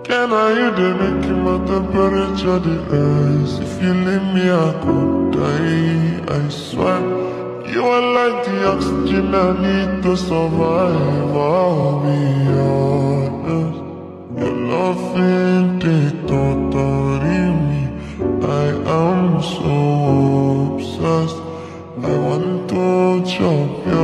Can I you dey make my temperature dey rise? If you leave me I could die, I swear. You are like the oxygen I need to survive. I'll be honest. Your loving they totally me. I am so obsessed. I want to chop you